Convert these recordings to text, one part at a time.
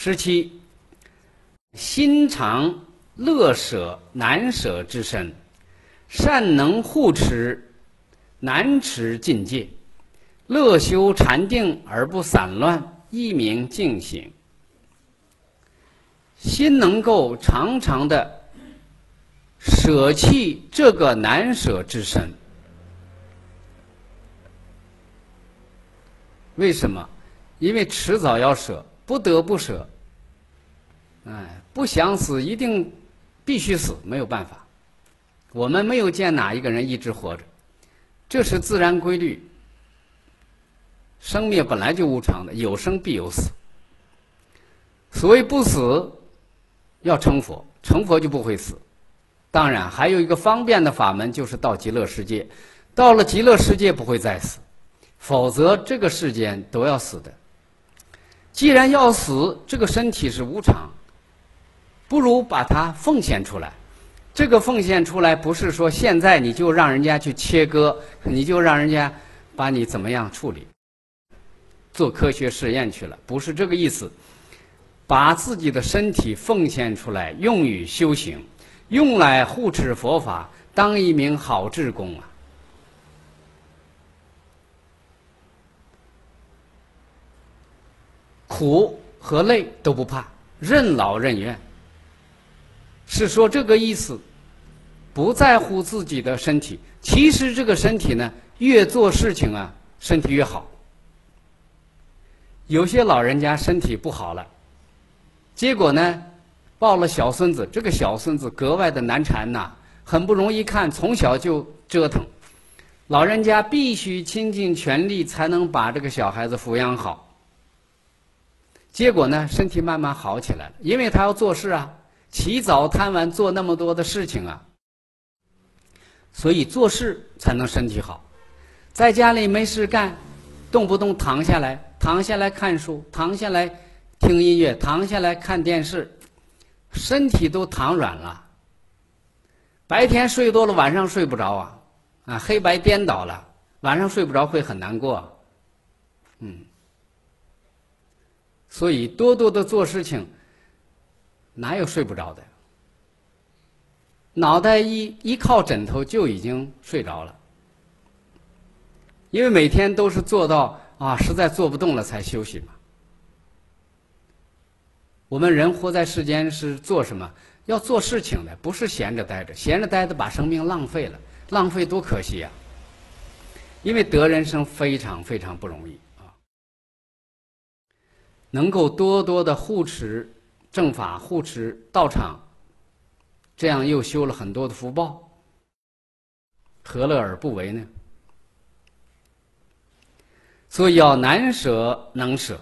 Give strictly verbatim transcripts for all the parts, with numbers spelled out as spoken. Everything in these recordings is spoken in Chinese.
十七，心常乐舍难舍之身，善能护持难持境界，乐修禅定而不散乱，一名静行。心能够常常的舍弃这个难舍之身。为什么？因为迟早要舍，不得不舍。哎，不想死，一定必须死，没有办法。我们没有见哪一个人一直活着，这是自然规律。生灭本来就无常的，有生必有死。所谓不死，要成佛，成佛就不会死。当然，还有一个方便的法门，就是到极乐世界。到了极乐世界不会再死，否则这个世间都要死的。既然要死，这个身体是无常，不如把它奉献出来。这个奉献出来，不是说现在你就让人家去切割，你就让人家把你怎么样处理，做科学实验去了，不是这个意思。把自己的身体奉献出来，用于修行，用来护持佛法，当一名好志工啊！苦和累都不怕，任劳任怨。是说这个意思，不在乎自己的身体。其实这个身体呢，越做事情啊，身体越好。有些老人家身体不好了，结果呢，抱了小孙子，这个小孙子格外的难缠呐，很不容易看，从小就折腾。老人家必须倾尽全力才能把这个小孩子抚养好。结果呢，身体慢慢好起来了，因为他要做事啊，起早贪晚做那么多的事情啊，所以做事才能身体好。在家里没事干，动不动躺下来，躺下来看书，躺下来听音乐，躺下来看电视，身体都躺软了。白天睡多了，晚上睡不着啊，啊，黑白颠倒了，晚上睡不着会很难过。嗯。所以多多的做事情，哪有睡不着的？脑袋一一靠枕头就已经睡着了，因为每天都是做到啊，实在做不动了才休息嘛。我们人活在世间是做什么？要做事情的，不是闲着待着。闲着待着把生命浪费了，浪费多可惜呀！因为得人生非常非常不容易。能够多多的护持正法，护持道场，这样又修了很多的福报，何乐而不为呢？所以要难舍能舍，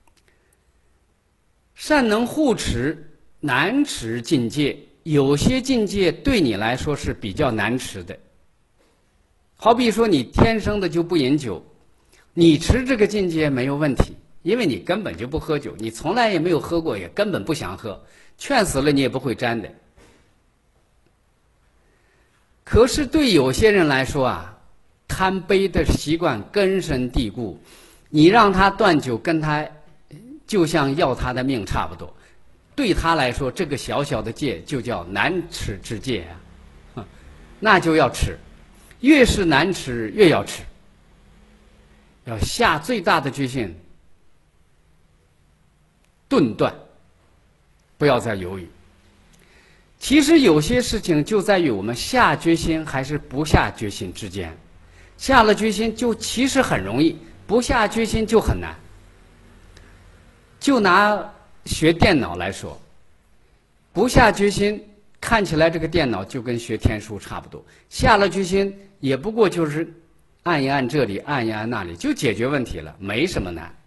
善能护持难持境界。有些境界对你来说是比较难持的，好比说你天生的就不饮酒，你持这个境界没有问题，因为你根本就不喝酒，你从来也没有喝过，也根本不想喝，劝死了你也不会沾的。可是对有些人来说啊，贪杯的习惯根深蒂固，你让他断酒，跟他就像要他的命差不多。对他来说，这个小小的戒就叫难持之戒啊，那就要持，越是难持越要持，要下最大的决心。顿断，不要再犹豫。其实有些事情就在于我们下决心还是不下决心之间。下了决心就其实很容易，不下决心就很难。就拿学电脑来说，不下决心，看起来这个电脑就跟学天书差不多。下了决心，也不过就是按一按这里，按一按那里，就解决问题了，没什么难。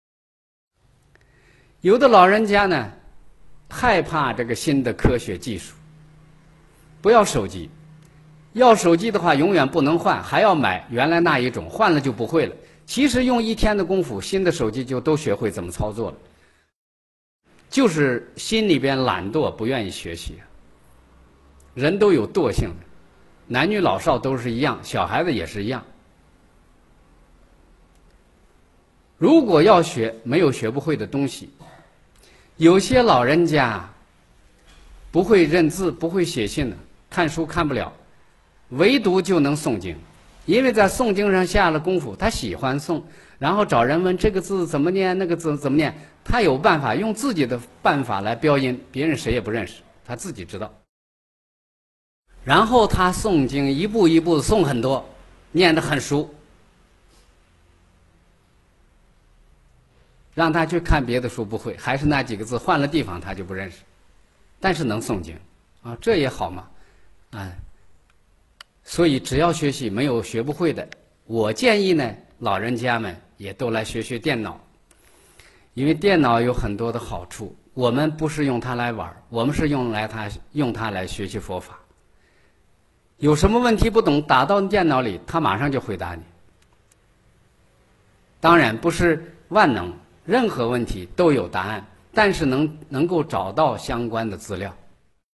有的老人家呢，害怕这个新的科学技术，不要手机。要手机的话，永远不能换，还要买原来那一种，换了就不会了。其实用一天的功夫，新的手机就都学会怎么操作了。就是心里边懒惰，不愿意学习。人都有惰性的，男女老少都是一样，小孩子也是一样。如果要学，没有学不会的东西。 有些老人家不会认字，不会写信的，看书看不了，唯独就能诵经，因为在诵经上下了功夫，他喜欢诵，然后找人问这个字怎么念，那个字怎么念，他有办法用自己的办法来标音，别人谁也不认识，他自己知道。然后他诵经一步一步诵很多，念得很熟。让他去看别的书不会，还是那几个字，换了地方他就不认识，但是能诵经，啊，这也好嘛，哎，所以只要学习，没有学不会的。我建议呢，老人家们也都来学学电脑，因为电脑有很多的好处。我们不是用它来玩，我们是用来它用它来学习佛法。有什么问题不懂，打到电脑里，它马上就回答你。当然不是万能。任何问题都有答案，但是能能够找到相关的资料。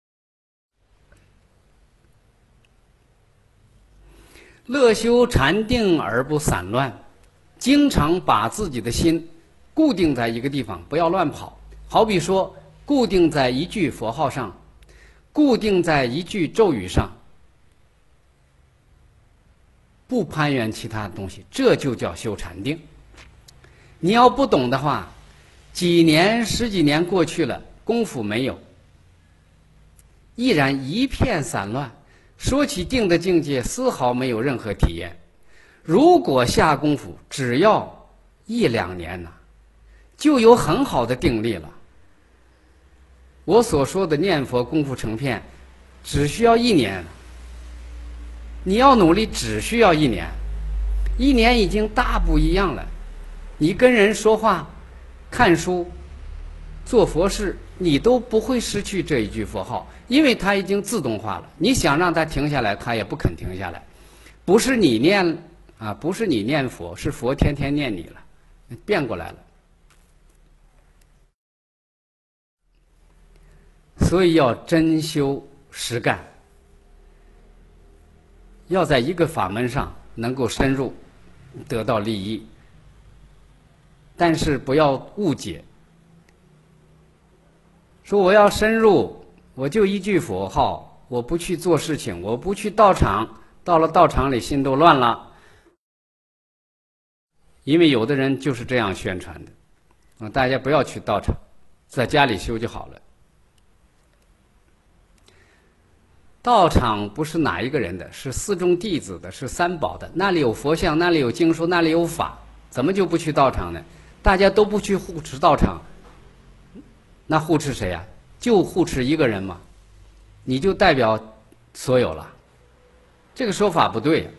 乐修禅定而不散乱，经常把自己的心固定在一个地方，不要乱跑。好比说，固定在一句佛号上，固定在一句咒语上，不攀缘其他东西，这就叫修禅定。你要不懂的话，几年十几年过去了，功夫没有，依然一片散乱。说起定的境界，丝毫没有任何体验。如果下功夫，只要一两年呢，就有很好的定力了。我所说的念佛功夫成片，只需要一年。你要努力，只需要一年，一年已经大不一样了。你跟人说话、看书、做佛事，你都不会失去这一句佛号，因为它已经自动化了。你想让它停下来，它也不肯停下来。不是你念啊，不是你念佛，是佛天天念你了，变过来了。所以要真修实干，要在一个法门上能够深入，得到利益。但是不要误解，说我要深入，我就一句佛号，我不去做事情，我不去道场，到了道场里心都乱了。因为有的人就是这样宣传的，啊，大家不要去道场，在家里修就好了。道场不是哪一个人的，是四众弟子的，是三宝的，那里有佛像，那里有经书，那里有法，怎么就不去道场呢？大家都不去护持道场，那护持谁呀？就护持一个人嘛，你就代表所有了，这个说法不对。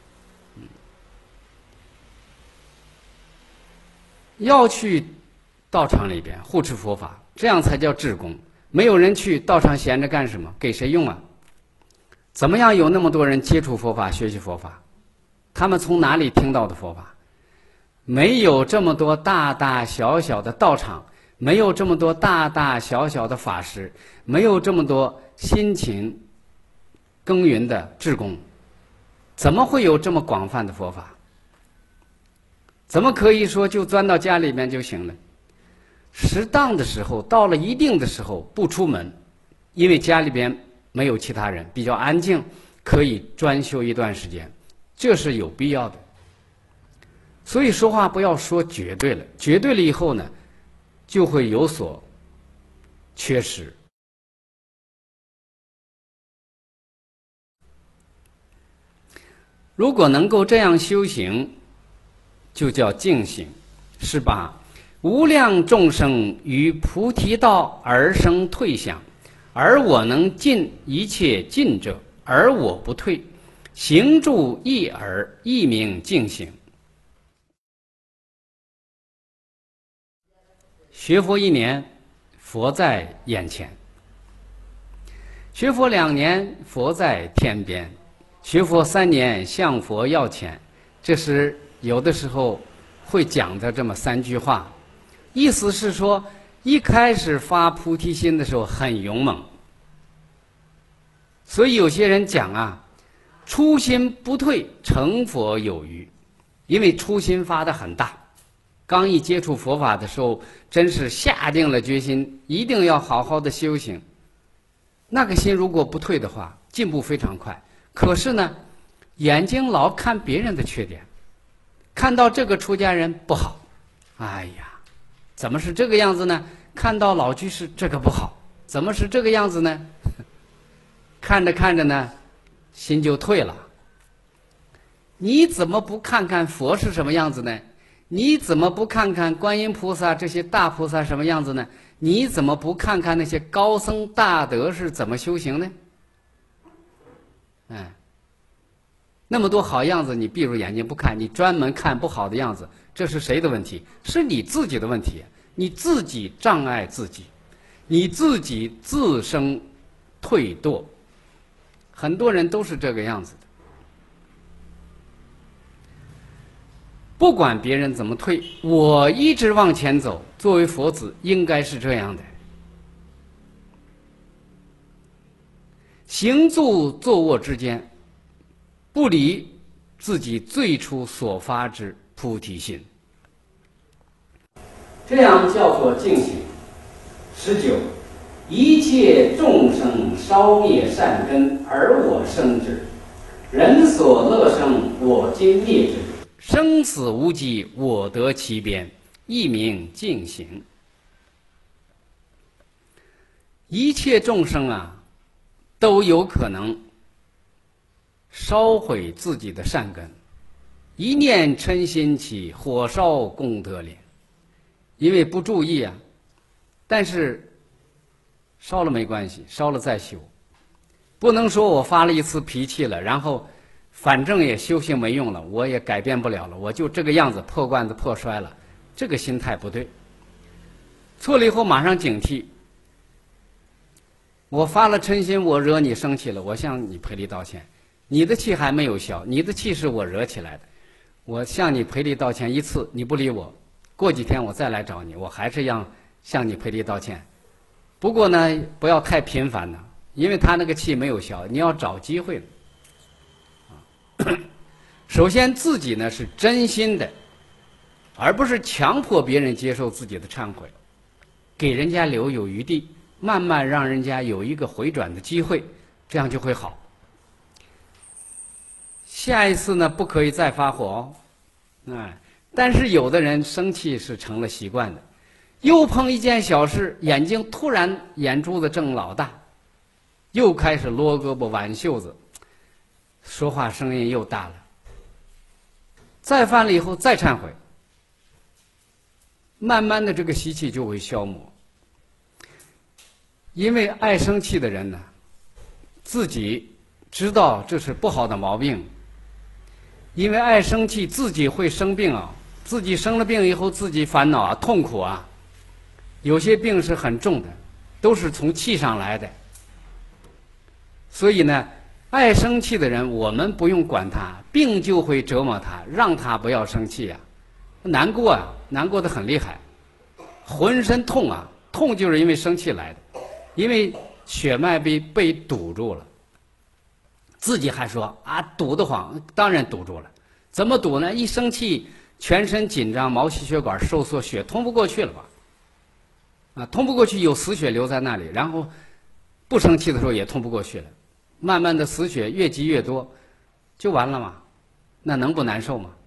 要去道场里边护持佛法，这样才叫志工。没有人去道场闲着干什么？给谁用啊？怎么样有那么多人接触佛法、学习佛法？他们从哪里听到的佛法？没有这么多大大小小的道场，没有这么多大大小小的法师，没有这么多辛勤耕耘的志工，怎么会有这么广泛的佛法？怎么可以说就钻到家里面就行了？适当的时候，到了一定的时候不出门，因为家里边没有其他人，比较安静，可以专修一段时间，这是有必要的。所以说话不要说绝对了，绝对了以后呢，就会有所缺失。如果能够这样修行，就叫净行，是把无量众生于菩提道而生退想，而我能尽一切尽者，而我不退，行住一耳，一名净行。学佛一年，佛在眼前；学佛两年，佛在天边；学佛三年，向佛要钱。这是有的时候会讲的这么三句话，意思是说，一开始发菩提心的时候很勇猛，所以有些人讲啊，初心不退，成佛有余，因为初心发的很大， 刚一接触佛法的时候，真是下定了决心，一定要好好的修行。那个心如果不退的话，进步非常快。可是呢，眼睛老看别人的缺点，看到这个出家人不好，哎呀，怎么是这个样子呢？看到老居士这个不好，怎么是这个样子呢？看着看着呢，心就退了。你怎么不看看佛是什么样子呢？你怎么不看看观音菩萨这些大菩萨什么样子呢？你怎么不看看那些高僧大德是怎么修行呢？哎，那么多好样子，你闭住眼睛不看，你专门看不好的样子，这是谁的问题？是你自己的问题，你自己障碍自己，你自己自生退堕。很多人都是这个样子的。不管别人怎么退，我一直往前走。作为佛子，应该是这样的：行住坐卧之间，不离自己最初所发之菩提心。这样叫做净行。十九，一切众生烧灭善根，而我生之；人所乐生，我今灭之。生死无极，我得其边，一名净行。一切众生啊，都有可能烧毁自己的善根，一念嗔心起，火烧功德莲。因为不注意啊，但是烧了没关系，烧了再修，不能说我发了一次脾气了，然后反正也修行没用了，我也改变不了了，我就这个样子破罐子破摔了，这个心态不对。错了以后马上警惕，我发了嗔心，我惹你生气了，我向你赔礼道歉。你的气还没有消，你的气是我惹起来的，我向你赔礼道歉一次，你不理我，过几天我再来找你，我还是要向你赔礼道歉。不过呢，不要太频繁了，因为他那个气没有消，你要找机会了。首先自己呢是真心的，而不是强迫别人接受自己的忏悔，给人家留有余地，慢慢让人家有一个回转的机会，这样就会好。下一次呢不可以再发火哦，哎，但是有的人生气是成了习惯的，又碰一件小事，眼睛突然眼珠子睁老大，又开始撸胳膊挽袖子，说话声音又大了。再犯了以后再忏悔，慢慢的这个习气就会消磨。因为爱生气的人呢，自己知道这是不好的毛病，因为爱生气自己会生病啊，自己生了病以后自己烦恼啊，痛苦啊，有些病是很重的，都是从气上来的。所以呢，爱生气的人，我们不用管他，病就会折磨他，让他不要生气啊，难过啊，难过得很厉害，浑身痛啊，痛就是因为生气来的，因为血脉被被堵住了。自己还说啊，堵得慌，当然堵住了。怎么堵呢？一生气，全身紧张，毛细血管收缩，血通不过去了吧？啊，通不过去，有死血留在那里，然后不生气的时候也通不过去了。慢慢的死血越积越多，就完了嘛？那能不难受吗？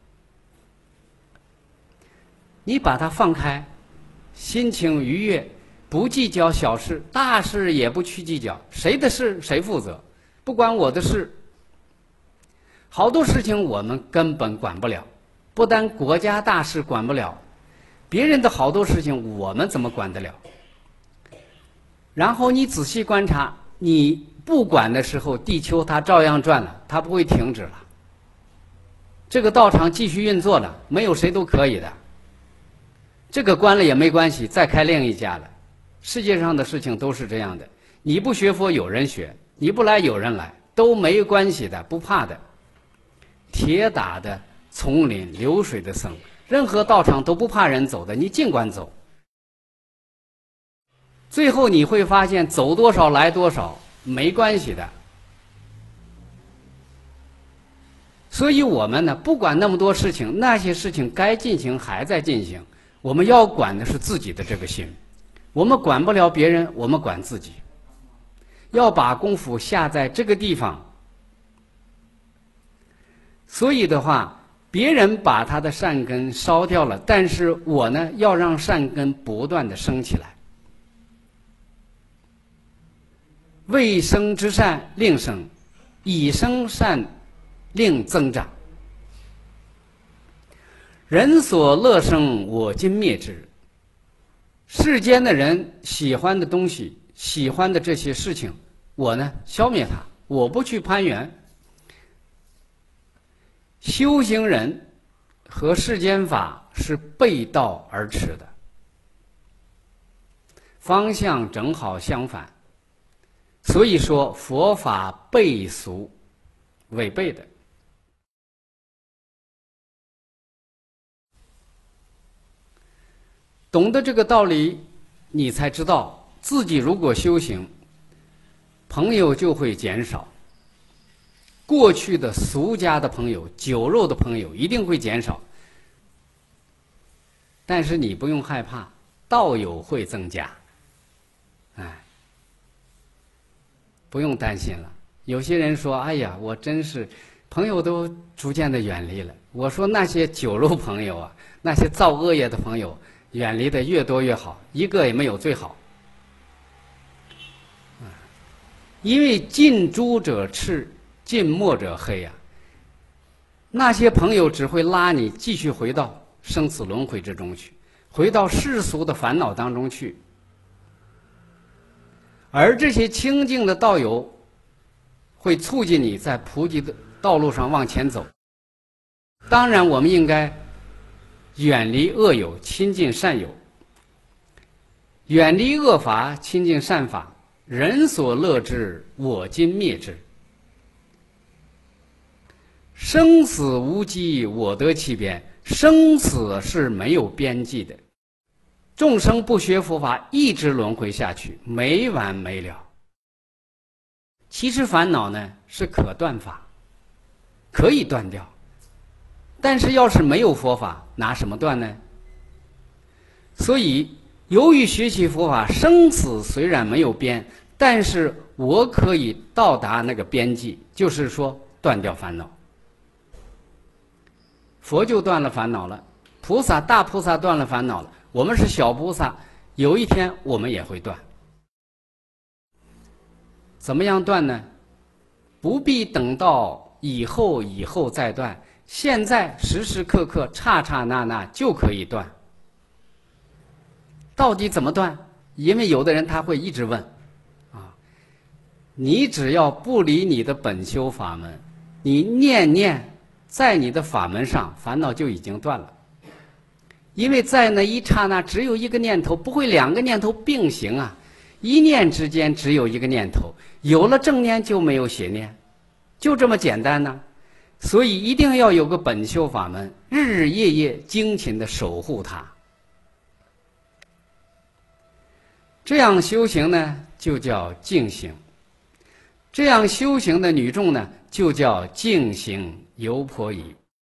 你把它放开，心情愉悦，不计较小事，大事也不去计较，谁的事谁负责，不关我的事。好多事情我们根本管不了，不但国家大事管不了，别人的好多事情我们怎么管得了？然后你仔细观察，你不管的时候，地球它照样转了，它不会停止了。这个道场继续运作了，没有谁都可以的。这个关了也没关系，再开另一家了。世界上的事情都是这样的，你不学佛有人学，你不来有人来，都没关系的，不怕的。铁打的丛林，流水的僧，任何道场都不怕人走的，你尽管走。最后你会发现，走多少来多少，没关系的。 所以我们呢，不管那么多事情，那些事情该进行还在进行，我们要管的是自己的这个心。我们管不了别人，我们管自己。要把功夫下在这个地方。所以的话，别人把他的善根烧掉了，但是我呢，要让善根不断的升起来。未生之善令生，已生善令增长。人所乐生，我今灭之。世间的人喜欢的东西，喜欢的这些事情，我呢消灭它，我不去攀缘。修行人和世间法是背道而驰的，方向正好相反。所以说佛法背俗，违背的。懂得这个道理，你才知道自己如果修行，朋友就会减少。过去的俗家的朋友、酒肉的朋友一定会减少，但是你不用害怕，道友会增加。哎，不用担心了。有些人说：“哎呀，我真是朋友都逐渐的远离了。”我说那些酒肉朋友啊，那些造恶业的朋友，远离的越多越好，一个也没有最好。因为近朱者赤，近墨者黑呀、啊。那些朋友只会拉你继续回到生死轮回之中去，回到世俗的烦恼当中去。而这些清净的道友，会促进你在菩提的道路上往前走。当然，我们应该远离恶友，亲近善友。远离恶法，亲近善法。人所乐之，我今灭之。生死无极，我得其边。生死是没有边际的，众生不学佛法，一直轮回下去，没完没了。其实烦恼呢是可断法，可以断掉，但是要是没有佛法，拿什么断呢？所以由于学习佛法，生死虽然没有边，但是我可以到达那个边际，就是说断掉烦恼。佛就断了烦恼了，菩萨大菩萨断了烦恼了，我们是小菩萨，有一天我们也会断。怎么样断呢？不必等到以后以后再断，现在时时刻刻刹刹那那就可以断。到底怎么断？因为有的人他会一直问啊，你只要不离你的本修法门，你念念在你的法门上，烦恼就已经断了。因为在那一刹那只有一个念头，不会两个念头并行啊，一念之间只有一个念头，有了正念就没有邪念，就这么简单呢。所以一定要有个本修法门，日日夜夜精勤的守护它。这样修行呢，就叫净行；这样修行的女众呢，就叫净行游婆夷。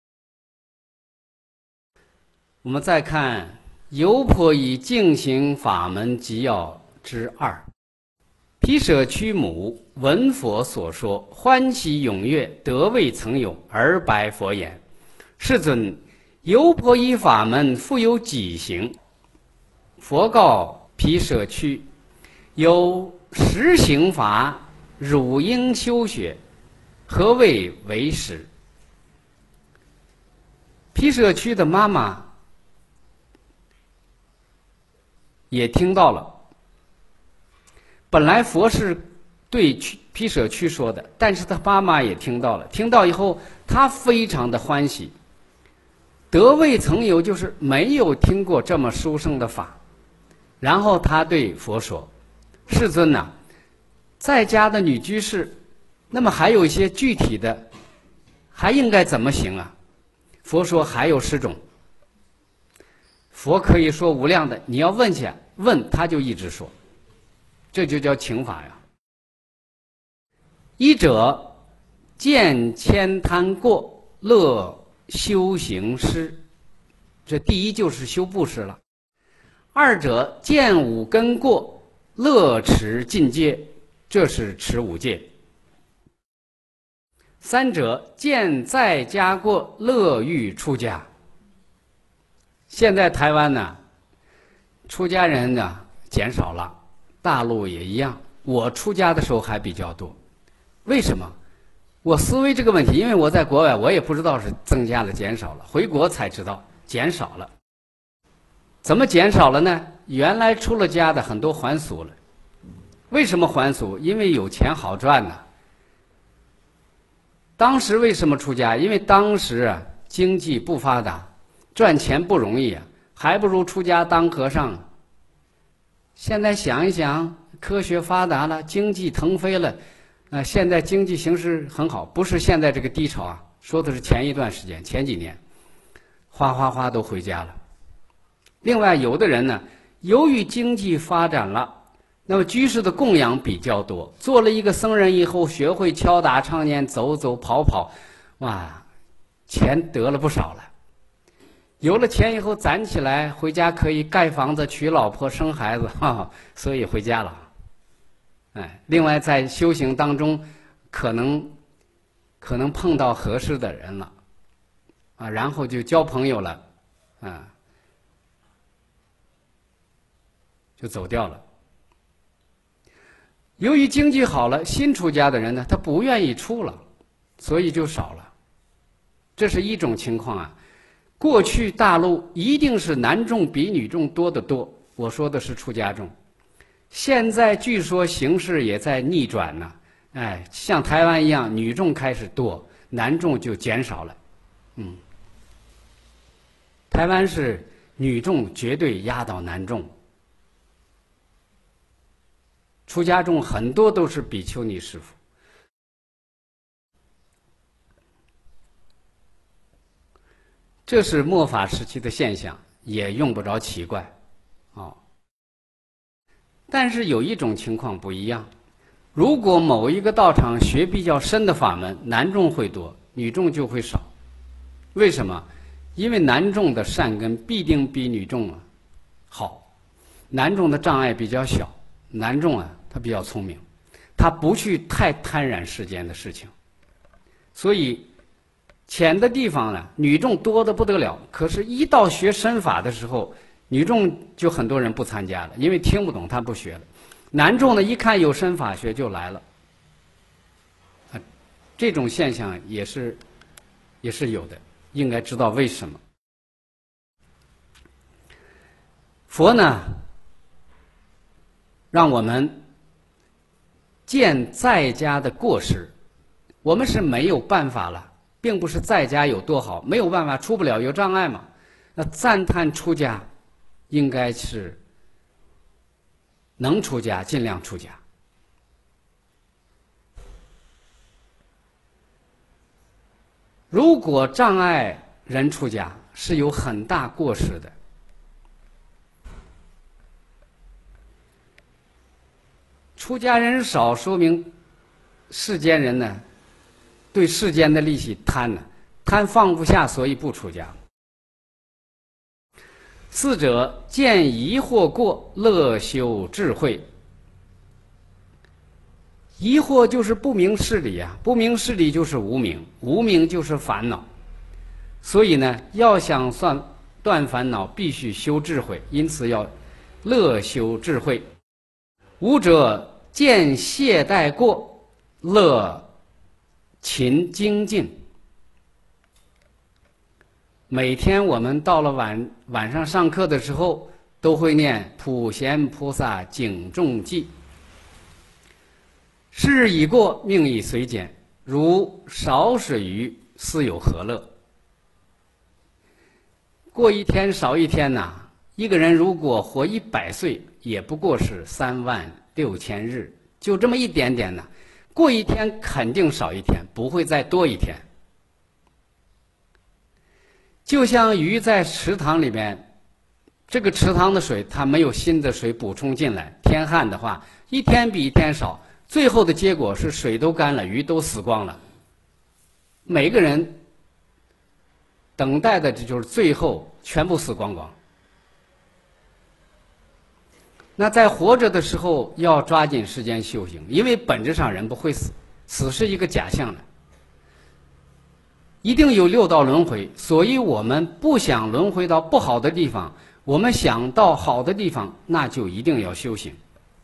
我们再看游婆夷净行法门集要之二。毗舍屈母闻佛所说，欢喜踊跃，得未曾有，而白佛言：世尊，游婆夷法门复有几行？佛告毗舍屈：有十行法，汝应修学，何谓为十？毗舍屈的妈妈也听到了。本来佛是对毗舍屈说的，但是他妈妈也听到了。听到以后，他非常的欢喜。得未曾有，就是没有听过这么殊胜的法。然后他对佛说：世尊呐、啊，在家的女居士，那么还有一些具体的，还应该怎么行啊？佛说还有十种。佛可以说无量的，你要问去，问他就一直说，这就叫请法呀。一者见慳贪过， 乐修行施。这第一就是修布施了。二者见五根过，乐持禁戒，这是持五戒。三者见在家过，乐欲出家。现在台湾呢，出家人呢减少了，大陆也一样。我出家的时候还比较多，为什么？我思维这个问题，因为我在国外，我也不知道是增加了减少了，回国才知道减少了。怎么减少了呢？原来出了家的很多还俗了。为什么还俗？因为有钱好赚呐。当时为什么出家？因为当时啊经济不发达，赚钱不容易啊，还不如出家当和尚。现在想一想，科学发达了，经济腾飞了，啊，现在经济形势很好，不是现在这个低潮啊，说的是前一段时间，前几年，哗哗哗都回家了。另外，有的人呢，由于经济发展了，那么居士的供养比较多，做了一个僧人以后，学会敲打唱念，走走跑跑，哇，钱得了不少了。有了钱以后攒起来，回家可以盖房子、娶老婆、生孩子，哈哈，所以回家了。哎，另外在修行当中，可能可能碰到合适的人了，啊，然后就交朋友了，啊，就走掉了。由于经济好了，新出家的人呢，他不愿意出了，所以就少了。这是一种情况啊。过去大陆一定是男众比女众多得多，我说的是出家众。现在据说形势也在逆转呢，哎，像台湾一样，女众开始多，男众就减少了。嗯，台湾是女众绝对压倒男众，出家众很多都是比丘尼师父。这是末法时期的现象，也用不着奇怪，哦。但是有一种情况不一样，如果某一个道场学比较深的法门，男众会多，女众就会少。为什么？因为男众的善根必定比女众啊好，男众的障碍比较小，男众啊他比较聪明，他不去太贪染世间的事情，所以浅的地方呢，女众多得不得了。可是，一到学深法的时候，女众就很多人不参加了，因为听不懂，他不学了。男众呢，一看有深法学就来了。啊，这种现象也是也是有的，应该知道为什么。佛呢，让我们见在家的过失，我们是没有办法了。并不是在家有多好，没有办法出不了，有障碍嘛。那赞叹出家，应该是能出家尽量出家。如果障碍人出家，是有很大过失的。出家人少，说明世间人呢，对世间的利息贪呢，贪放不下，所以不出家。四者见疑惑过，乐修智慧。疑惑就是不明事理啊，不明事理就是无明，无明就是烦恼。所以呢，要想算断烦恼，必须修智慧，因此要乐修智慧。五者见懈怠过，乐勤精进。每天我们到了晚晚上上课的时候，都会念普贤菩萨警众记。是日已过，命已随减，如少水鱼，斯有何乐？过一天少一天呐、啊，一个人如果活一百岁，也不过是三万六千日，就这么一点点呢、啊。过一天肯定少一天，不会再多一天。就像鱼在池塘里面，这个池塘的水它没有新的水补充进来，天旱的话，一天比一天少，最后的结果是水都干了，鱼都死光了。每个人等待的这就是最后全部死光光。那在活着的时候要抓紧时间修行，因为本质上人不会死，死是一个假象的。一定有六道轮回，所以我们不想轮回到不好的地方，我们想到好的地方，那就一定要修行。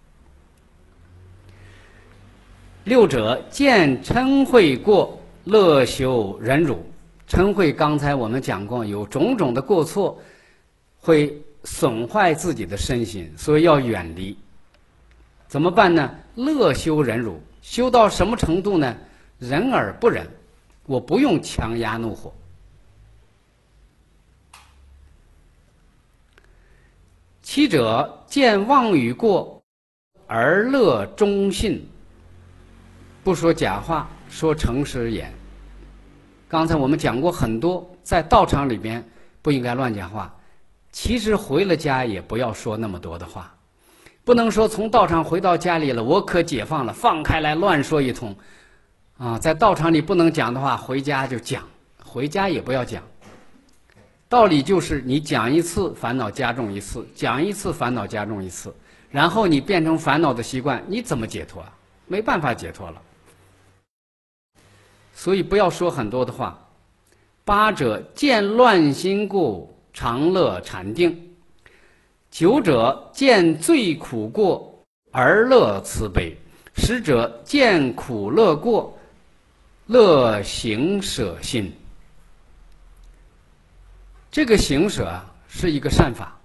六者见嗔恚过，乐修忍辱。嗔恚刚才我们讲过，有种种的过错，会损坏自己的身心，所以要远离。怎么办呢？乐修忍辱，修到什么程度呢？忍而不忍，我不用强压怒火。七者见妄语过，而乐忠信。不说假话，说诚实言。刚才我们讲过很多，在道场里边不应该乱讲话。其实回了家也不要说那么多的话，不能说从道场回到家里了，我可解放了，放开来乱说一通。啊，在道场里不能讲的话，回家就讲，回家也不要讲。道理就是你讲一次，烦恼加重一次；讲一次，烦恼加重一次。然后你变成烦恼的习惯，你怎么解脱啊？没办法解脱了。所以不要说很多的话。八者见乱心故，常乐禅定。九者见罪苦过，而乐慈悲。十者见苦乐过，乐行舍心。这个行舍啊，是一个善法。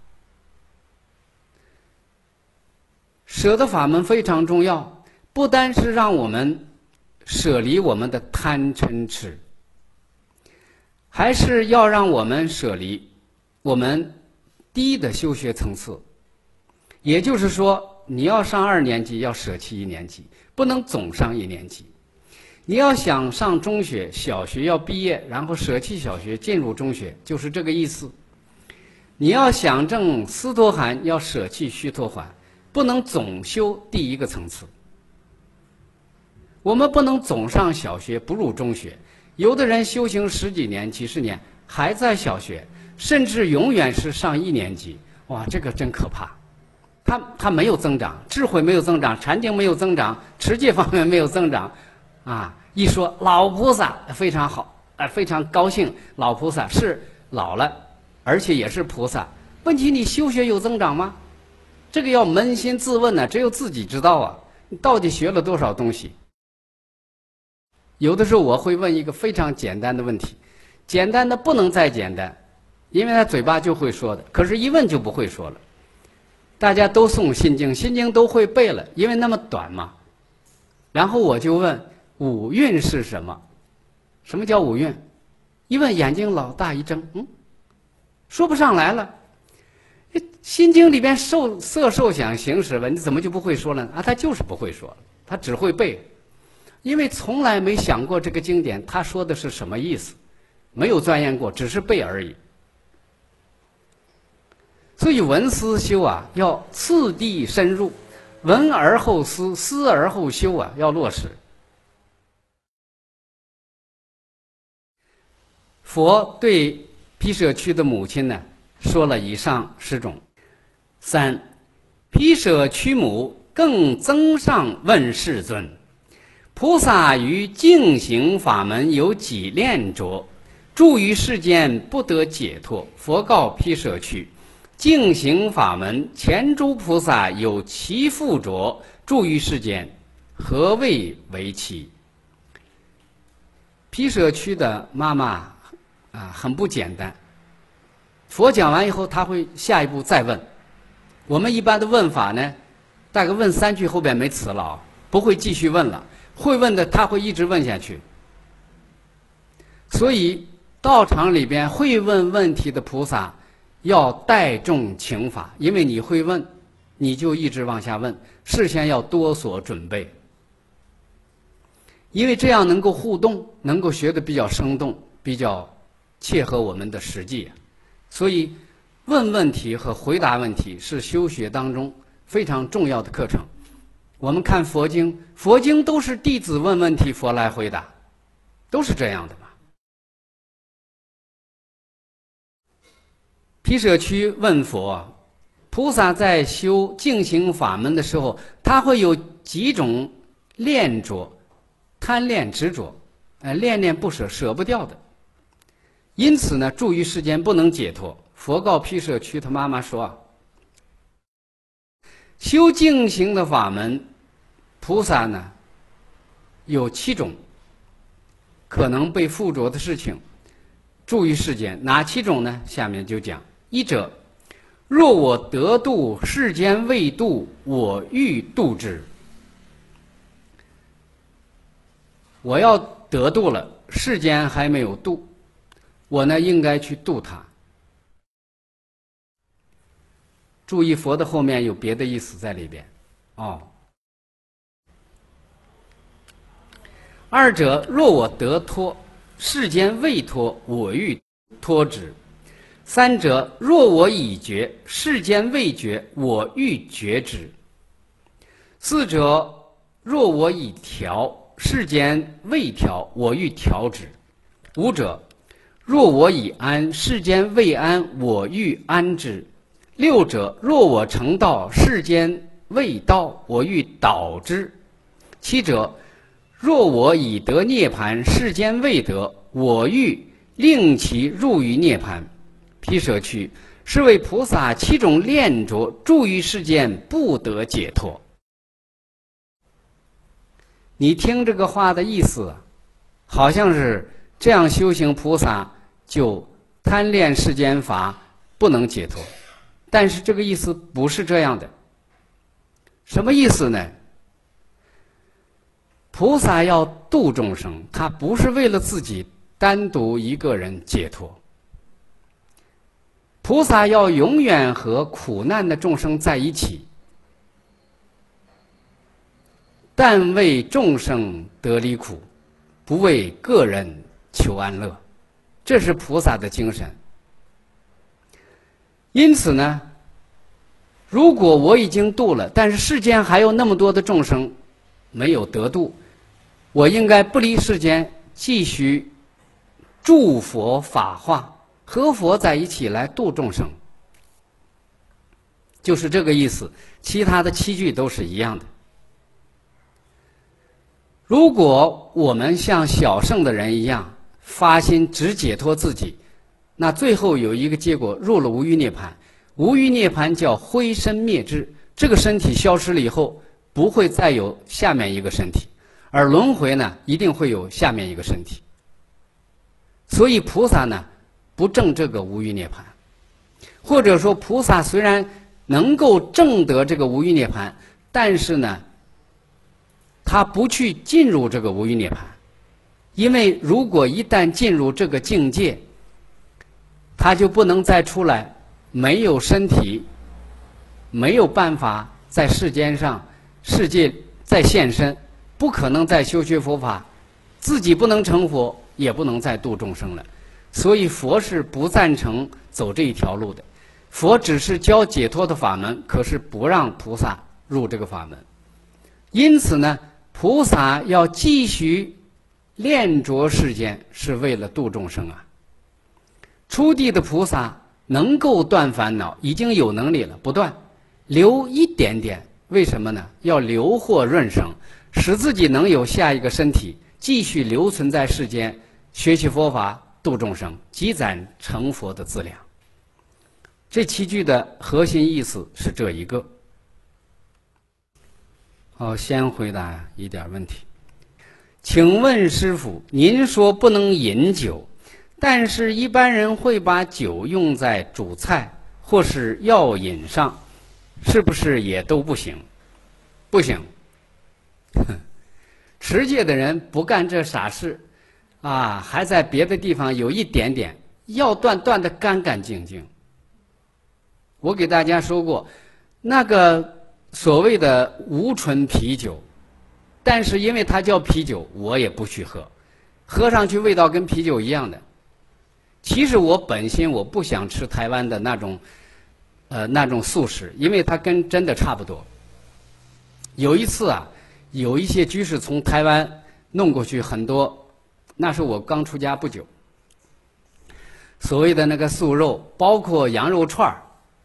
舍的法门非常重要，不单是让我们舍离我们的贪嗔痴，还是要让我们舍离我们低的修学层次。也就是说，你要上二年级，要舍弃一年级，不能总上一年级。你要想上中学，小学要毕业，然后舍弃小学，进入中学，就是这个意思。你要想证斯陀含，要舍弃须陀洹，不能总修第一个层次。我们不能总上小学，不入中学。有的人修行十几年、几十年，还在小学，甚至永远是上一年级。哇，这个真可怕。他他没有增长，智慧没有增长，禅定没有增长，持戒方面没有增长。啊，一说老菩萨非常好，啊，非常高兴。老菩萨是老了，而且也是菩萨。问题你修学有增长吗？这个要扪心自问呢，只有自己知道啊。你到底学了多少东西？有的时候我会问一个非常简单的问题，简单的不能再简单，因为他嘴巴就会说的，可是一问就不会说了。大家都诵心经，心经都会背了，因为那么短嘛。然后我就问五蕴是什么？什么叫五蕴？一问眼睛老大一睁，嗯，说不上来了。心经里边受色受想行识问，你怎么就不会说了呢？啊，他就是不会说，他只会背，因为从来没想过这个经典他说的是什么意思，没有钻研过，只是背而已。所以闻思修啊，要次第深入，闻而后思，思而后修啊，要落实。佛对毗舍屈的母亲呢，说了以上十种。三，毗舍屈母更增上问世尊：菩萨于净行法门有几练着，住于世间不得解脱。佛告毗舍屈：净行法门前诸菩萨有其附着，住于世间，何谓为期？毗舍屈的妈妈啊，很不简单。佛讲完以后，他会下一步再问。我们一般的问法呢，大概问三句后边没词了啊，不会继续问了。会问的他会一直问下去。所以道场里边会问问题的菩萨，要带众请法，因为你会问，你就一直往下问，事先要多所准备，因为这样能够互动，能够学得比较生动，比较切合我们的实际。所以问问题和回答问题是修学当中非常重要的课程。我们看佛经，佛经都是弟子问问题，佛来回答，都是这样的。 毗舍区问佛：菩萨在修净行法门的时候，他会有几种恋着、贪恋、执着，呃，恋恋不舍，舍不掉的。因此呢，住于世间不能解脱。佛告毗舍区他妈妈说啊，修净行的法门，菩萨呢有七种可能被附着的事情，住于世间。哪七种呢？下面就讲。一者，若我得度，世间未度，我欲度之。我要得度了，世间还没有度，我呢应该去度它。注意佛的后面有别的意思在里边，哦。二者，若我得脱，世间未脱，我欲脱之。三者，若我已觉，世间未觉，我欲觉之。四者，若我已调，世间未调，我欲调之。五者，若我已安，世间未安，我欲安之。六者，若我成道，世间未到，我欲导之。七者，若我已得涅盘，世间未得，我欲令其入于涅盘。毗舍区，是为菩萨七种恋着，住于世间不得解脱。你听这个话的意思，好像是这样修行菩萨就贪恋世间法，不能解脱。但是这个意思不是这样的。什么意思呢？菩萨要度众生，他不是为了自己单独一个人解脱。菩萨要永远和苦难的众生在一起，但为众生得离苦，不为个人求安乐，这是菩萨的精神。因此呢，如果我已经度了，但是世间还有那么多的众生没有得度，我应该不离世间，继续助佛法化，和佛在一起来度众生，就是这个意思。其他的七句都是一样的。如果我们像小圣的人一样发心只解脱自己，那最后有一个结果，入了无余涅盘。无余涅盘叫灰身灭智，这个身体消失了以后，不会再有下面一个身体，而轮回呢，一定会有下面一个身体。所以菩萨呢，不证这个无余涅盘，或者说菩萨虽然能够证得这个无余涅盘，但是呢，他不去进入这个无余涅盘，因为如果一旦进入这个境界，他就不能再出来，没有身体，没有办法在世间上世界再现身，不可能再修学佛法，自己不能成佛，也不能再度众生了。所以佛是不赞成走这一条路的。佛只是教解脱的法门，可是不让菩萨入这个法门。因此呢，菩萨要继续恋着世间，是为了度众生啊。初地的菩萨能够断烦恼，已经有能力了，不断留一点点。为什么呢？要留获润生，使自己能有下一个身体，继续留存在世间，学习佛法，度众生，积攒成佛的资粮。这七句的核心意思是这一个。好，先回答一点问题。请问师父，您说不能饮酒，但是一般人会把酒用在主菜或是药饮上，是不是也都不行？不行。持戒的人不干这傻事啊，还在别的地方有一点点，要断断得干干净净。我给大家说过，那个所谓的无醇啤酒，但是因为它叫啤酒，我也不去喝，喝上去味道跟啤酒一样的。其实我本心我不想吃台湾的那种呃那种素食，因为它跟真的差不多。有一次啊，有一些居士从台湾弄过去很多，那是我刚出家不久， 所谓的那个素肉，包括羊肉串儿，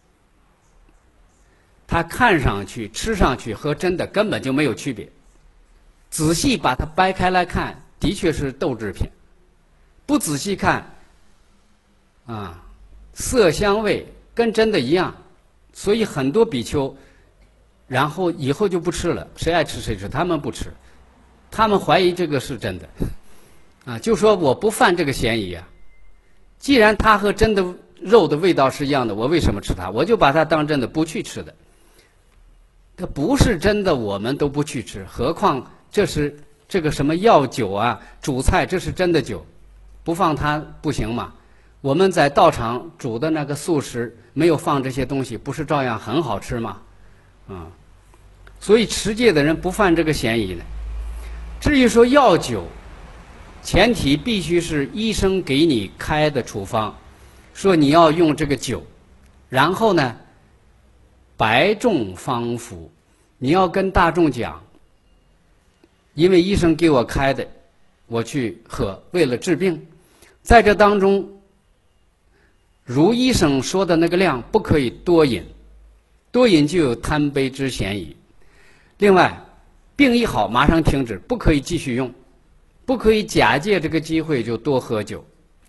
它看上去、吃上去和真的根本就没有区别。仔细把它掰开来看，的确是豆制品；不仔细看，啊，色香味跟真的一样。所以很多比丘，然后以后就不吃了，谁爱吃谁吃，他们不吃，他们怀疑这个是真的，啊，就说我不犯这个嫌疑啊。既然它和真的肉的味道是一样的，我为什么吃它？我就把它当真的，不去吃的。它不是真的，我们都不去吃，何况这是这个什么药酒啊、煮菜，这是真的酒，不放它不行吗？我们在道场煮的那个素食，没有放这些东西，不是照样很好吃吗？啊，所以持戒的人不犯这个嫌疑呢。至于说药酒，前提必须是医生给你开的处方，说你要用这个酒，然后呢，白众方服，你要跟大众讲，因为医生给我开的，我去喝，为了治病，在这当中，如医生说的那个量不可以多饮，多饮就有贪杯之嫌疑。另外，病一好马上停止，不可以继续用，不可以假借这个机会就多喝酒。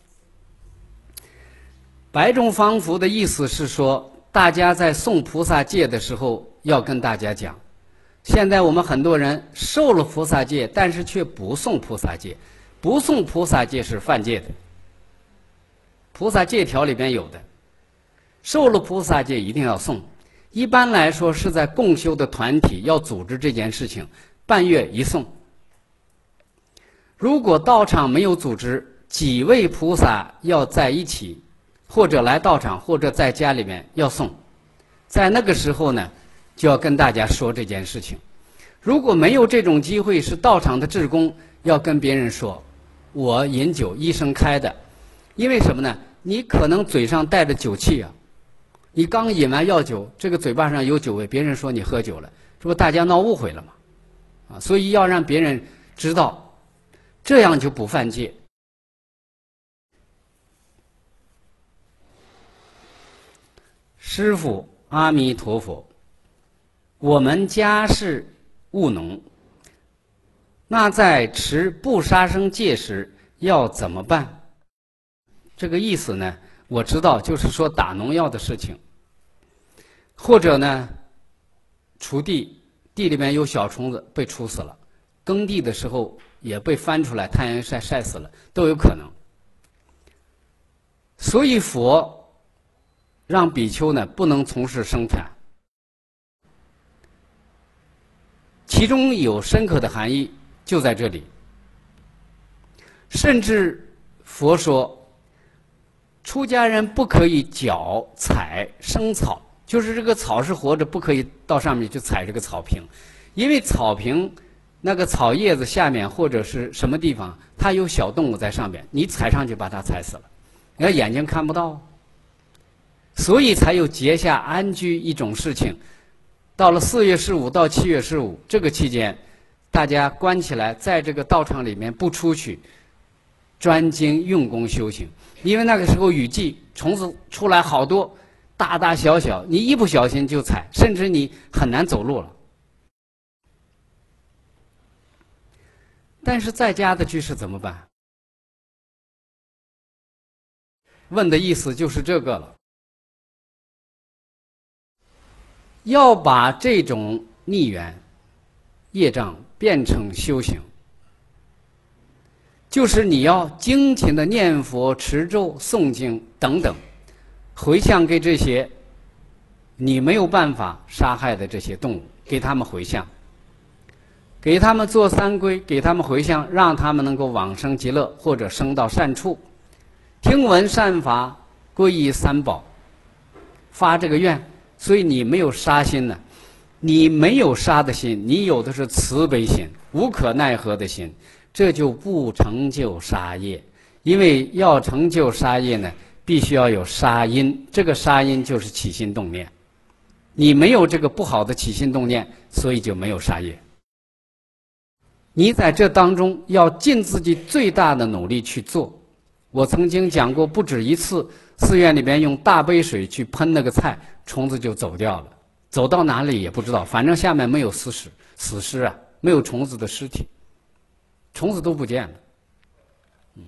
白众方服的意思是说，大家在诵菩萨戒的时候要跟大家讲，现在我们很多人受了菩萨戒，但是却不诵菩萨戒，不诵菩萨戒是犯戒的。菩萨戒条里边有的，受了菩萨戒一定要诵。一般来说是在共修的团体要组织这件事情，半月一诵。如果道场没有组织，几位菩萨要在一起，或者来道场，或者在家里面要诵，在那个时候呢，就要跟大家说这件事情。如果没有这种机会，是道场的志工要跟别人说，我饮酒医生开的，因为什么呢？你可能嘴上带着酒气啊，你刚饮完药酒，这个嘴巴上有酒味，别人说你喝酒了，这不大家闹误会了吗？啊，所以要让别人知道，这样就不犯戒。师父阿弥陀佛，我们家是务农，那在持不杀生戒时要怎么办？这个意思呢，我知道，就是说打农药的事情，或者呢，锄地，地里面有小虫子被除死了，耕地的时候也被翻出来，太阳晒晒死了，都有可能。所以佛让比丘呢不能从事生产，其中有深刻的含义，就在这里。甚至佛说，出家人不可以脚踩生草，就是这个草是活着，不可以到上面去踩这个草坪，因为草坪那个草叶子下面或者是什么地方，它有小动物在上面，你踩上去把它踩死了，你看眼睛看不到，所以才有结下安居一种事情。到了四月十五到七月十五这个期间，大家关起来，在这个道场里面不出去，专精用功修行。因为那个时候雨季，虫子出来好多，大大小小，你一不小心就踩，甚至你很难走路了。但是在家的居士怎么办？问的意思就是这个了。要把这种逆缘、业障变成修行，就是你要精勤的念佛、持咒、诵经等等，回向给这些你没有办法杀害的这些动物，给他们回向，给他们做三皈，给他们回向，让他们能够往生极乐，或者升到善处，听闻善法，皈依三宝，发这个愿。所以你没有杀心呢，你没有杀的心，你有的是慈悲心，无可奈何的心，这就不成就杀业。因为要成就杀业呢，必须要有杀因，这个杀因就是起心动念。你没有这个不好的起心动念，所以就没有杀业。你在这当中要尽自己最大的努力去做， 我曾经讲过不止一次，寺院里边用大杯水去喷那个菜，虫子就走掉了，走到哪里也不知道，反正下面没有死尸，死尸啊，没有虫子的尸体，虫子都不见了。嗯，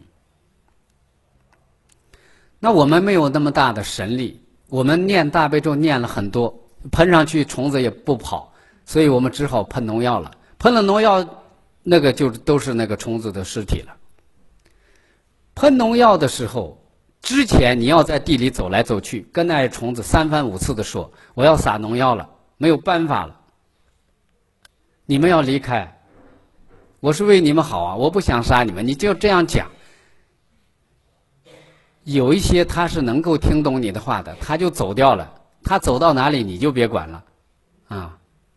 那我们没有那么大的神力，我们念大悲咒念了很多，喷上去虫子也不跑，所以我们只好喷农药了。喷了农药，那个就都是那个虫子的尸体了。喷农药的时候，之前你要在地里走来走去，跟那虫子三番五次的说：“我要撒农药了，没有办法了，你们要离开，我是为你们好啊，我不想杀你们。”你就这样讲。有一些他是能够听懂你的话的，他就走掉了。他走到哪里你就别管了，啊。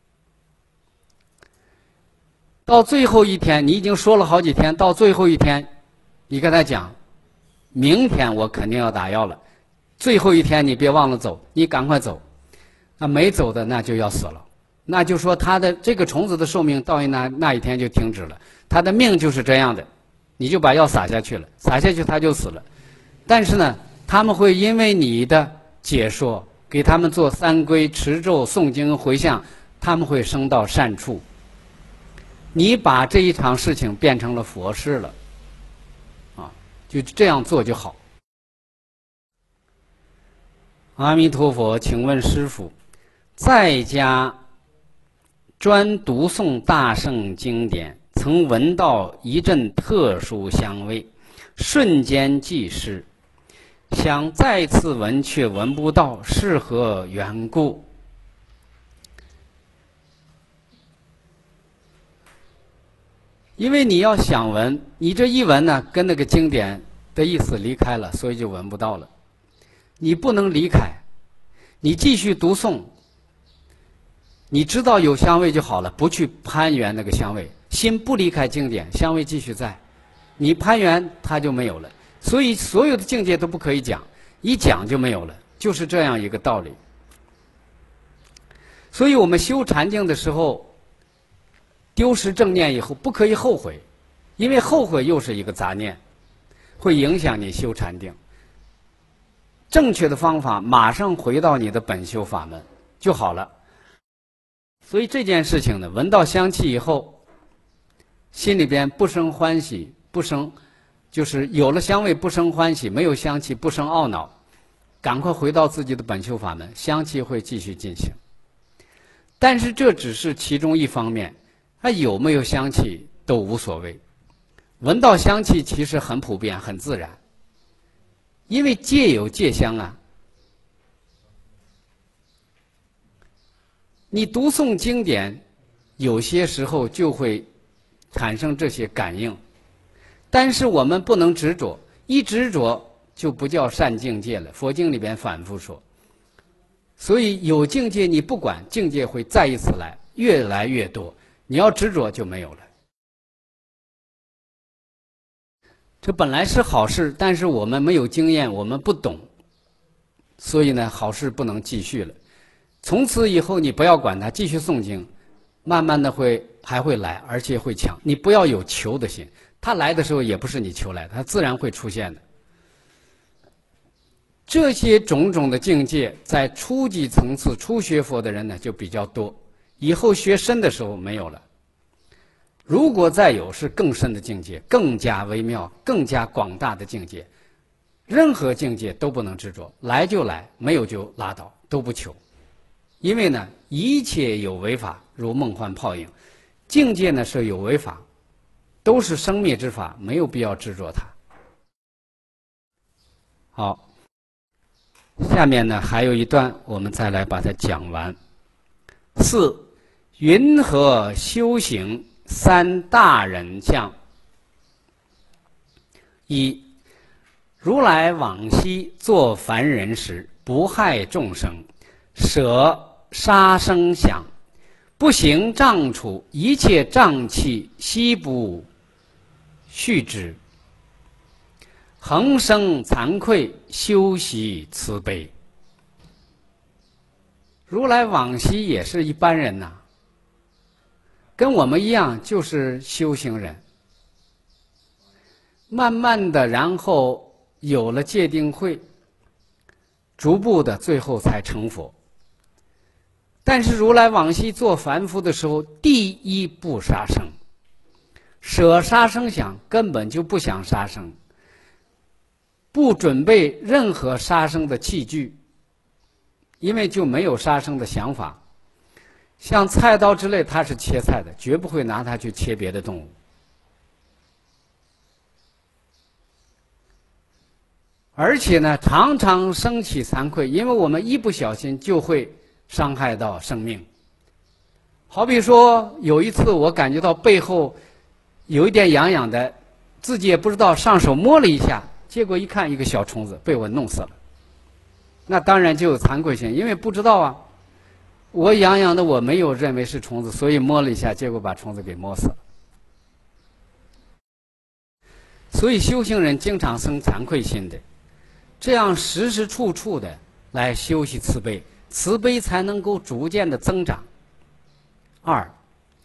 到最后一天，你已经说了好几天，到最后一天，你跟他讲，明天我肯定要打药了，最后一天你别忘了走，你赶快走。那没走的那就要死了，那就说他的这个虫子的寿命到那那一天就停止了，他的命就是这样的，你就把药撒下去了，撒下去他就死了。但是呢，他们会因为你的解说，给他们做三皈、持咒、诵经、回向，他们会升到善处。你把这一场事情变成了佛事了，啊，就这样做就好。阿弥陀佛，请问师父，在家专读诵大圣经典，曾闻到一阵特殊香味，瞬间即逝，想再次闻却闻不到，是何缘故？因为你要想闻，你这一闻呢，跟那个经典的意思离开了，所以就闻不到了。你不能离开，你继续读诵，你知道有香味就好了，不去攀缘那个香味，心不离开经典，香味继续在。你攀缘它就没有了，所以所有的境界都不可以讲，一讲就没有了，就是这样一个道理。所以我们修禅定的时候，丢失正念以后不可以后悔，因为后悔又是一个杂念，会影响你修禅定。正确的方法，马上回到你的本修法门就好了。所以这件事情呢，闻到香气以后，心里边不生欢喜，不生，就是有了香味不生欢喜，没有香气不生懊恼，赶快回到自己的本修法门，香气会继续进行。但是这只是其中一方面。它有没有香气都无所谓，闻到香气其实很普遍很自然，因为戒有戒香啊。你读诵经典，有些时候就会产生这些感应，但是我们不能执着，一执着就不叫善境界了。佛经里边反复说，所以有境界你不管，境界会再一次来，越来越多。你要执着就没有了。这本来是好事，但是我们没有经验，我们不懂，所以呢，好事不能继续了。从此以后，你不要管它，继续诵经，慢慢的会还会来，而且会强。你不要有求的心，它来的时候也不是你求来的，它自然会出现的。这些种种的境界，在初级层次、初学佛的人呢，就比较多。以后学深的时候没有了，如果再有是更深的境界，更加微妙、更加广大的境界。任何境界都不能执着，来就来，没有就拉倒，都不求。因为呢，一切有为法，如梦幻泡影；境界呢是有为法，都是生灭之法，没有必要执着它。好，下面呢还有一段，我们再来把它讲完。四。云何修行三大人相？一，如来往昔做凡人时，不害众生，舍杀生想，不行障处，一切障器悉不续之，恒生惭愧，修习慈悲。如来往昔也是一般人呐、啊。跟我们一样，就是修行人。慢慢的，然后有了戒定慧，逐步的最后才成佛。但是如来往昔做凡夫的时候，第一不杀生，舍杀生想，根本就不想杀生，不准备任何杀生的器具，因为就没有杀生的想法。像菜刀之类，他是切菜的，绝不会拿它去切别的动物。而且呢，常常生起惭愧，因为我们一不小心就会伤害到生命。好比说，有一次我感觉到背后有一点痒痒的，自己也不知道，上手摸了一下，结果一看一个小虫子被我弄死了。那当然就有惭愧心，因为不知道啊。我痒痒的，我没有认为是虫子，所以摸了一下，结果把虫子给摸死了。所以修行人经常生惭愧心的，这样时时处处的来修习慈悲，慈悲才能够逐渐的增长。二，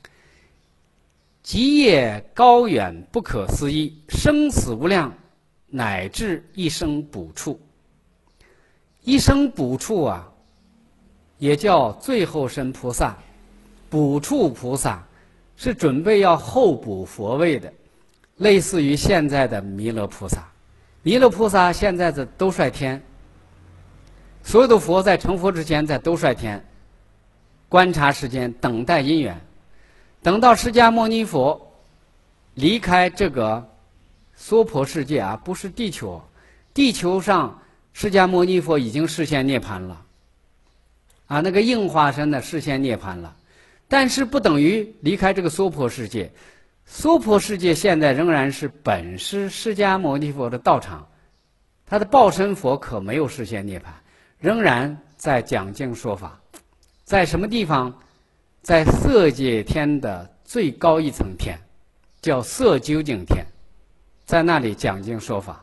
极业高远不可思议，生死无量，乃至一生补处。一生补处啊，也叫最后身菩萨，补处菩萨是准备要候补佛位的，类似于现在的弥勒菩萨。弥勒菩萨现在的兜率天，所有的佛在成佛之前在兜率天观察时间，等待因缘，等到释迦牟尼佛离开这个娑婆世界啊，不是地球，地球上释迦牟尼佛已经实现涅槃了啊，那个应化身呢实现涅槃了，但是不等于离开这个娑婆世界。娑婆世界现在仍然是本师释迦牟尼佛的道场，他的报身佛可没有实现涅槃，仍然在讲经说法。在什么地方？在色界天的最高一层天，叫色究竟天，在那里讲经说法。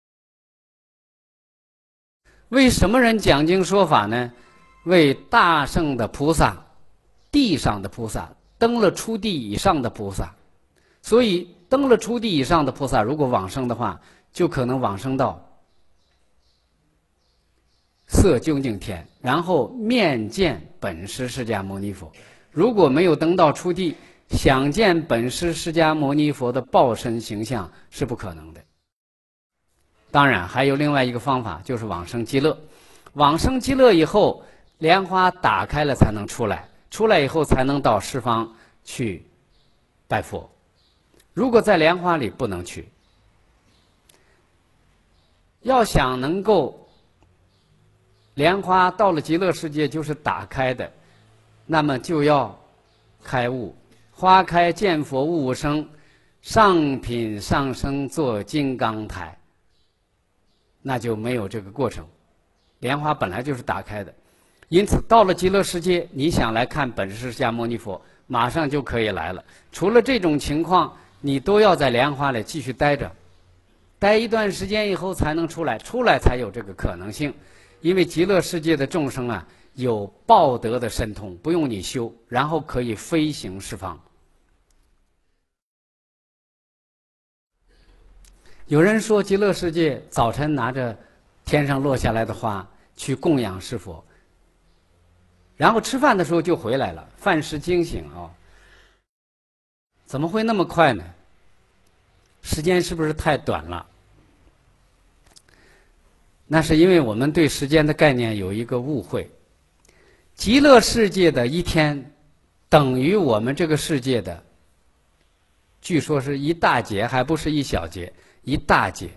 为什么人讲经说法呢？为大圣的菩萨，地上的菩萨，登了初地以上的菩萨。所以登了初地以上的菩萨，如果往生的话，就可能往生到色究竟天，然后面见本师释迦牟尼佛。如果没有登到初地，想见本师释迦牟尼佛的报身形象是不可能的。当然还有另外一个方法，就是往生极乐。往生极乐以后，莲花打开了才能出来，出来以后才能到十方去拜佛。如果在莲花里不能去，要想能够莲花到了极乐世界就是打开的，那么就要开悟。花开见佛悟无生，上品上升做金刚台，那就没有这个过程。莲花本来就是打开的，因此到了极乐世界，你想来看本师释迦牟尼佛，马上就可以来了。除了这种情况，你都要在莲花里继续待着，待一段时间以后才能出来，出来才有这个可能性。因为极乐世界的众生啊，有报德的神通，不用你修，然后可以飞行十方。有人说极乐世界早晨拿着天上落下来的花去供养师父，然后吃饭的时候就回来了，饭时惊醒啊、哦，怎么会那么快呢？时间是不是太短了？那是因为我们对时间的概念有一个误会。极乐世界的一天等于我们这个世界的，据说是一大劫，还不是一小劫，一大劫。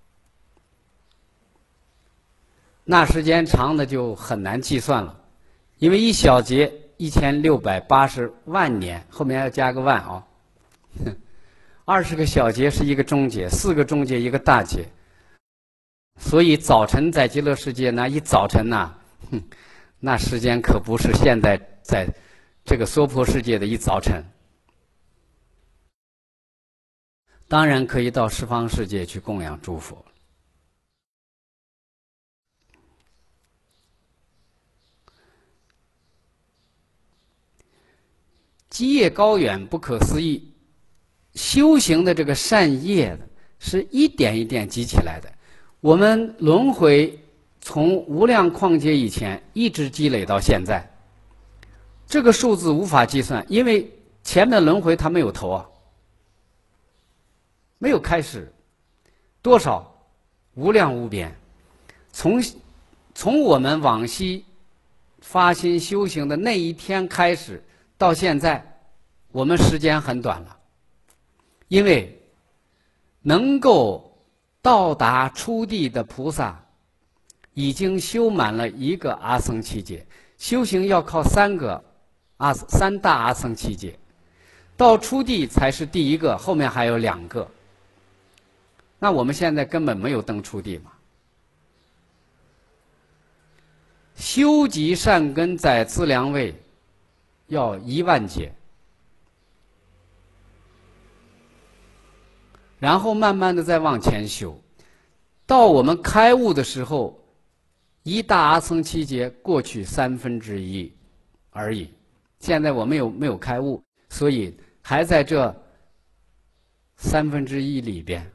那时间长的就很难计算了，因为一小劫一千六百八十万年，后面要加个万啊、哦。二十个小节是一个中节，四个中节一个大节。所以早晨在极乐世界那一早晨呐、啊，那时间可不是现在在这个娑婆世界的一早晨。当然可以到十方世界去供养诸佛。基业高远不可思议，修行的这个善业是一点一点积起来的。 我们轮回从无量旷劫以前一直积累到现在，这个数字无法计算，因为前面的轮回它没有头啊，没有开始，多少无量无边。从从我们往昔发心修行的那一天开始到现在，我们时间很短了，因为能够到达初地的菩萨已经修满了一个阿僧祇劫，修行要靠三个阿三大阿僧祇劫，到初地才是第一个，后面还有两个。那我们现在根本没有登初地嘛。修集善根在资粮位要一万劫，然后慢慢的再往前修，到我们开悟的时候，一大阿僧祇劫过去三分之一而已。现在我们有没有开悟，所以还在这三分之一里边。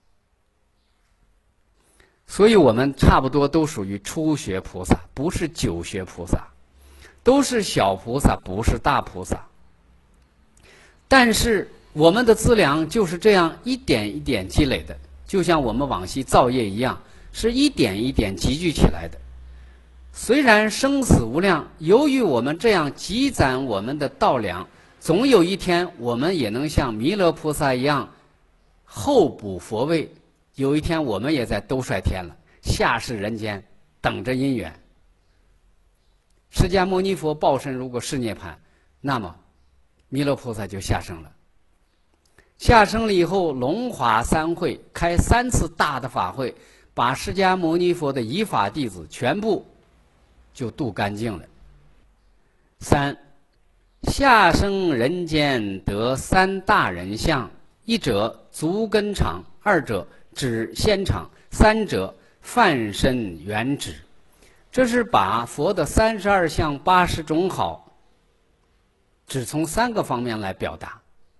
所以我们差不多都属于初学菩萨，不是九学菩萨，都是小菩萨，不是大菩萨。但是我们的资粮就是这样一点一点积累的，就像我们往昔造业一样，是一点一点集聚起来的。虽然生死无量，由于我们这样积攒我们的道粮，总有一天我们也能像弥勒菩萨一样候补佛位。有一天我们也在兜率天了，下世人间等着因缘。释迦牟尼佛报身如果是涅槃，那么弥勒菩萨就下生了。下生了以后，龙华三会开三次大的法会，把释迦牟尼佛的依法弟子全部就度干净了。三，下生人间得三大人相：一者足根长，二者指仙长，三者梵身圆指。这是把佛的三十二相八十种好，只从三个方面来表达。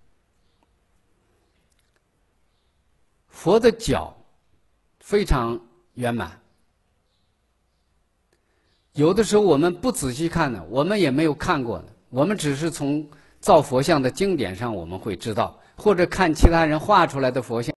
佛的脚非常圆满，有的时候我们不仔细看呢，我们也没有看过呢，我们只是从造佛像的经典上我们会知道，或者看其他人画出来的佛像。